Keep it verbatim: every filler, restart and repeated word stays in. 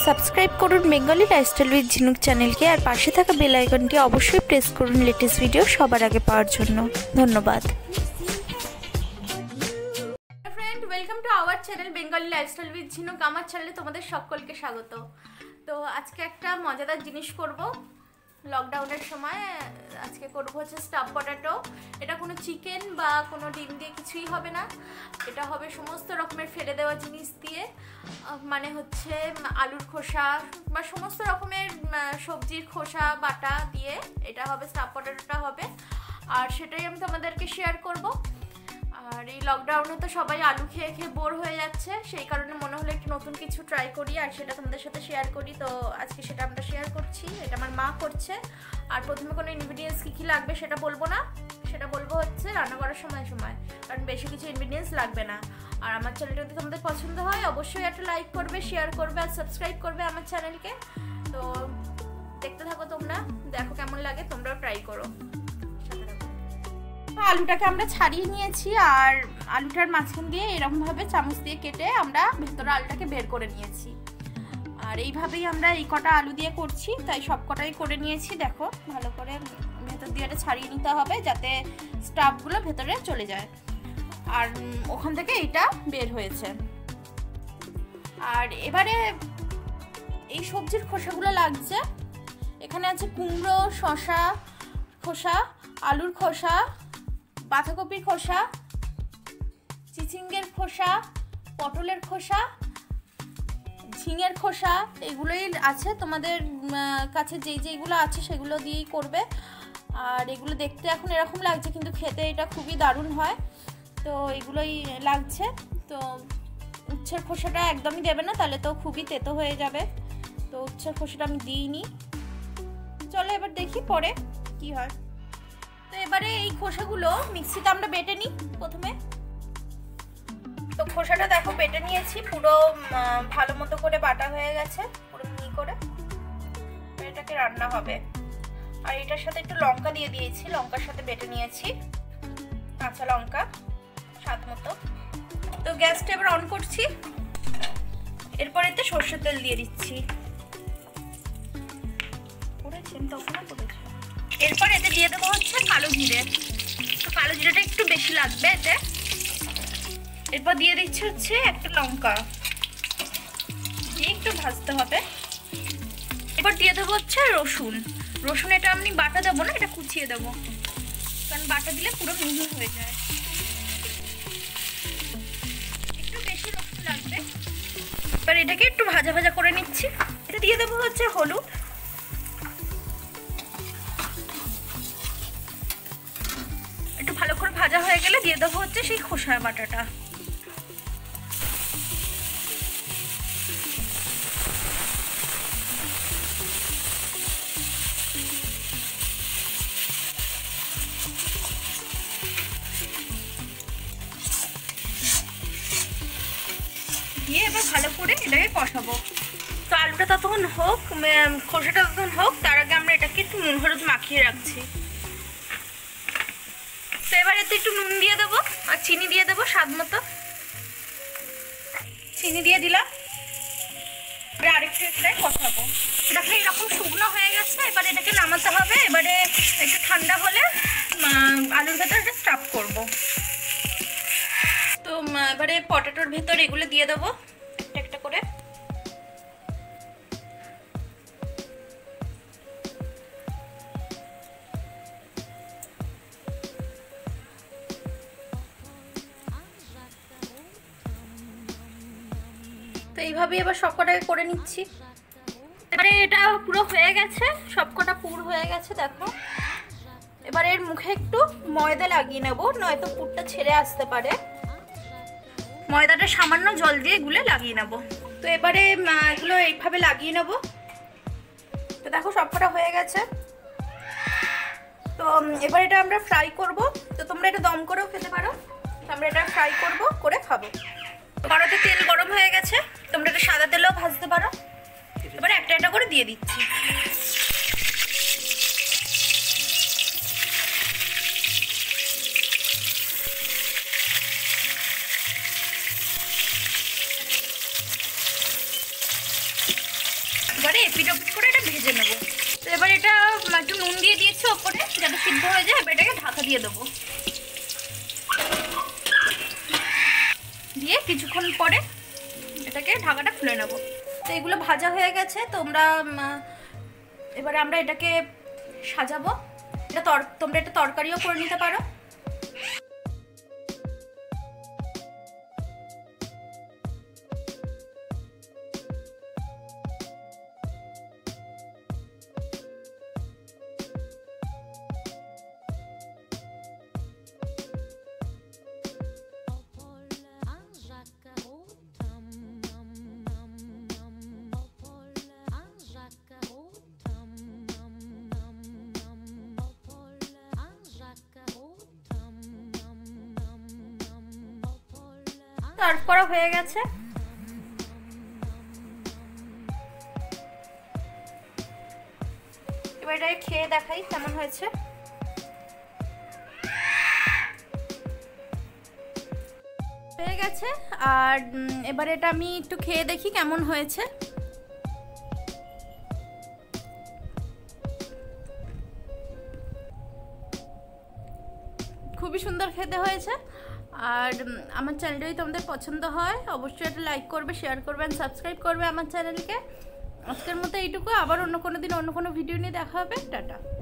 Subscribe করুন Bengali lifestyle with ঝিনুক চ্যানেলকে আর পাশে থাকা বেল আইকনটি অবশ্যই প্রেস করুন লেটেস্ট ভিডিও সবার আগে পাওয়ার জন্য। ধন্যবাদ। Friend, welcome to our channel Bengali lifestyle with Jhinuk. আমার চ্যানেলে তোমাদের সকলকে স্বাগত। তো আজকে একটা মজাদার জিনিস করব লকডাউনের সময়। আজকে করব হচ্ছে স্টাফ পটেটো। এটা কোনো চিকেন বা কোনো ডিম দিয়ে কিছুই হবে না, এটা হবে সমস্ত রকমের ফেলে দেওয়া জিনিস দিয়ে, মানে হচ্ছে আলুর খোসা বা সমস্ত রকমের সবজির খোসা বাটা দিয়ে এটা হবে, স্টাফ পটেটোটা হবে। আর সেটাই আমি তোমাদেরকে শেয়ার করব। আর এই লকডাউনে তো সবাই আলু খেয়ে খেয়ে বোর হয়ে যাচ্ছে, সেই কারণে মনে হলো একটু নতুন কিছু ট্রাই করি আর সেটা তোমাদের সাথে শেয়ার করি। তো আজকে সেটা আমরা শেয়ার করছি, এটা আমার মা করছে। আর প্রথমে কোনো ইনগ্রিডিয়েন্টস কী কী লাগবে সেটা বলবো না, সেটা বলবো হচ্ছে রান্না করার সময় সময়, কারণ বেশি কিছু ইনগ্রিডিয়েন্টস লাগবে না। আর আমার চ্যানেলটা যদি তোমাদের পছন্দ হয় অবশ্যই একটা লাইক করবে, শেয়ার করবে আর সাবস্ক্রাইব করবে আমার চ্যানেলকে। তো দেখতে থাকো তোমরা, দেখো কেমন লাগে, তোমরাও ট্রাই করো। আলুটাকে আমরা ছাড়িয়ে নিয়েছি আর আলুটার মাঝখান দিয়ে এরকমভাবে চামচ দিয়ে কেটে আমরা ভেতরে আলুটাকে বের করে নিয়েছি। আর এইভাবেই আমরা এই কটা আলু দিয়ে করছি, তাই সব কটাই করে নিয়েছি। দেখো ভালো করে ভেতর দিয়ে এটা ছাড়িয়ে নিতে হবে যাতে স্টাফগুলো ভেতরে চলে যায়। আর ওখান থেকে এইটা বের হয়েছে। আর এবারে এই সবজির খোসাগুলো লাগছে, এখানে আছে কুমড়ো, শসা খোসা, আলুর খোসা, বাঁধাকপির খোসা, চিচিঙ্গের খোসা, পটলের খোসা, ঝিঙের খোসা, এগুলোই আছে। তোমাদের কাছে যেই যেইগুলো আছে সেগুলো দিয়েই করবে। আর এগুলো দেখতে এখন এরকম লাগছে, কিন্তু খেতে এটা খুবই দারুণ হয়। তো এগুলোই লাগছে। তো উচ্ছের খোসাটা একদমই দেবে না, তাহলে তো খুবই তেতো হয়ে যাবে। তো উচ্ছের খোসাটা আমি দিইনি। চলো এবার দেখি পরে কি হয়। তো এবারে এই খোসাগুলো মিক্সিতে আমরা বেটে নিই প্রথমে। তো খোসাটা দেখো বেটে নিয়েছি, পুরো ভালো মতো করে বাটা হয়ে গেছে, পুরো মিহি করে। এটাকে রান্না হবে। আর এটার সাথে একটু লঙ্কা দিয়ে দিয়েছি, লঙ্কার সাথে বেটে নিয়েছি, কাঁচা লঙ্কা স্বাদ মতো। তো গ্যাসটা এবার অন করছি, এরপর এতে সর্ষের তেল দিয়ে দিচ্ছি। করেছেন তখন করেছি। এরপর এতে দিয়ে দেবো হচ্ছে কালো জিরে। তো কালো জিরেটা একটু বেশি লাগবে এতে। এরপর দিয়ে দিচ্ছি হচ্ছে একটা লঙ্কা, দিয়ে একটু ভাজতে হবে। এরপর দিয়ে দেবো হচ্ছে রসুন। রসুন এটা আমি বাটা দেবো না, এটা কুচিয়ে দেবো, কারণ বাটা দিলে পুরো মিহি হয়ে যায়। একটু বেশি রসুন লাগবে। এবার এটাকে একটু ভাজা ভাজা করে নিচ্ছি। এটা দিয়ে দেবো হচ্ছে হলুদ, একটু ভালো করে ভাজা হয়ে গেলে দিয়ে দেবো হচ্ছে সেই খোসা বাটাটা। দিয়ে এবার ভালো করে এটাকে কষাবো। তো আলুটা ততক্ষণ হোক, খোসাটা ততক্ষণ হোক, তার আগে আমরা এটাকে একটু নুন হলুদ মাখিয়ে রাখছি। তো এবার এতে একটু নুন দিয়ে দেবো আর চিনি দিয়ে দেবো স্বাদ মতো। চিনি দিয়ে দিলাম। এবার আরেকটু এটাকে কষাবো। দেখো এরকম শুকনো হয়ে গেছে, এবারে এটাকে নামাতে হবে। এবারে একটু ঠান্ডা হলে আলুর ভেতর এটা স্টাফ করবো। তো এবারে পটেটোর ভেতর এগুলো দিয়ে দেবো একটা একটা করে। তো এইভাবেই এবার সবকটাকে করে নিচ্ছি। এবারে এটা পুরো হয়ে গেছে, সবকটা পুর হয়ে গেছে দেখো। এবার এর মুখে একটু ময়দা লাগিয়ে নেব, নয়তো পুরটা ছেড়ে আসতে পারে। ময়দাটা সামান্য জল দিয়ে গুলে লাগিয়ে নেব। তো এবারে এগুলো এইভাবে লাগিয়ে নেব। তো দেখো সবকটা হয়ে গেছে। তো এবার এটা আমরা ফ্রাই করব। তো তোমরা এটা দম করেও খেতে পারো, আমরা এটা ফ্রাই করব, করে খাবো। কড়াতে তেল গরম হয়ে গেছে, তোমরা এটা সাদা তেলেও ভাজতে পারো। এবারে একটা একটা করে দিয়ে দিচ্ছি। এপিট ওপিট করে এটা ভেজে নেবো। তো এবার এটা একটু নুন দিয়ে দিয়েছি ওপরে যাতে সিদ্ধ হয়ে যায়। এবার এটাকে ঢাকা দিয়ে দেবো, দিয়ে কিছুক্ষণ পরে এটাকে ঢাকাটা খুলে নেবো। তো এগুলো ভাজা হয়ে গেছে। তোমরা এবারে আমরা এটাকে সাজাবো। এটা তর তোমরা এটা তরকারিও করে নিতে পারো। সার্ভ করা হয়ে গেছে। এবার এটাকে খেয়ে দেখাই কেমন হয়েছে। হয়ে গেছে। আর এবার এটা আমি একটু খেয়ে দেখি কেমন হয়েছে। খুবই সুন্দর খেতে হয়েছে। আর আমার চ্যানেলটা যদি তোমাদের পছন্দ হয় অবশ্যই একটা লাইক করবে, শেয়ার করবে আর সাবস্ক্রাইব করবে আমার চ্যানেলকে। আজকের মতো এইটুকু। আবার অন্য কোনো দিন অন্য কোনো ভিডিও নিয়ে দেখা হবে। টাটা।